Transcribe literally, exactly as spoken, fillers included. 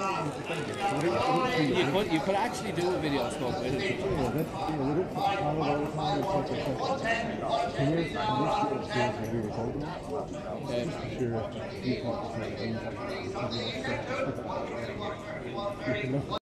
You could you could actually do a video scope with it. Yeah, that's, yeah, we don't follow all the time. It's like a question. Can you, can you see upstairs and we record them? Okay. Just to share you talk to somebody. You can look